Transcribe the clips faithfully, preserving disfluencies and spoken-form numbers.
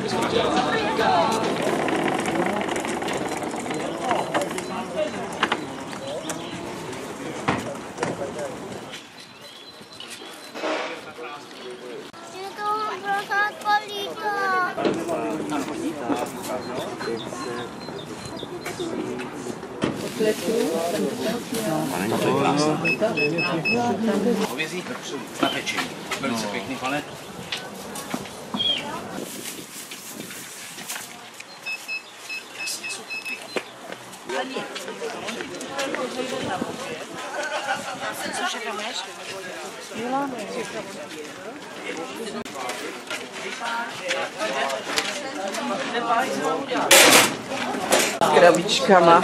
Hovězí na pečení. Velice pěkný, pane. Jasně, jsou pěkný. Co čekáme ještě? S krabičkama.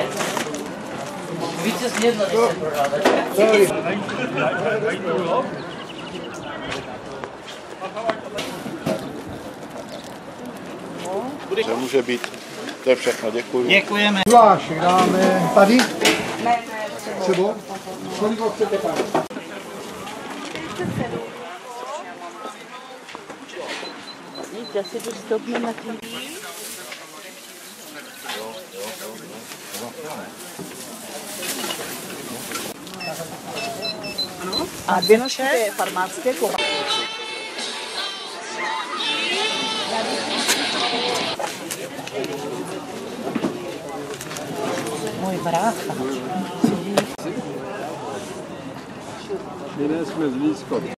Více snědla, když se prodá. To může být. To je všechno, děkuji. Děkujeme. Zvlášť dáme tady. Třeba? Kolik ho chcete, pane? Já si to stopnu na tím. A dvě noše farmácké kova. Můj brácha. My nejsme z blízko.